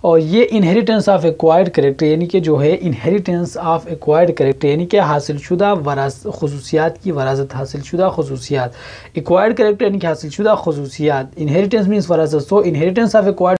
और ये inheritance of acquired character यानी कि जो है इनहेरिटेंस ऑफ एक्वायर्ड कैरेक्टर यानी कि हासिलशुदा खसूसियात की वरासत, हासिलशुदा खसूसियात, एक्वायर्ड कैरेक्टर यानी कि हासिलशुदा खसूसियात, इनहेरिटेंस मीन्स वरासत। सो इनहेरिटेंस ऑफ एक्वायर्ड